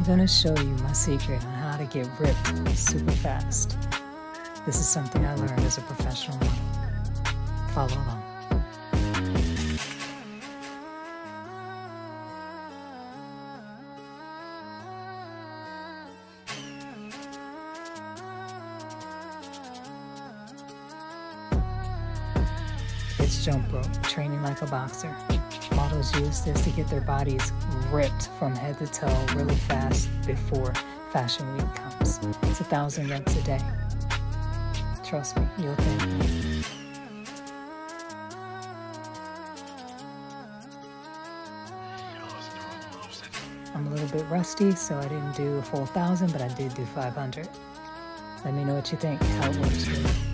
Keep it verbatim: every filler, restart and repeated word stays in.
gonna show you my secret on how to get ripped super fast. This is something I learned as a professional model. Follow along. It's jump rope, training like a boxer. Models use this to get their bodies ripped from head to toe really fast before Fashion Week comes. It's a thousand reps a day. Trust me, you'll thank me. I'm a little bit rusty, so I didn't do a full thousand, but I did do five hundred. Let me know what you think, how it works for you.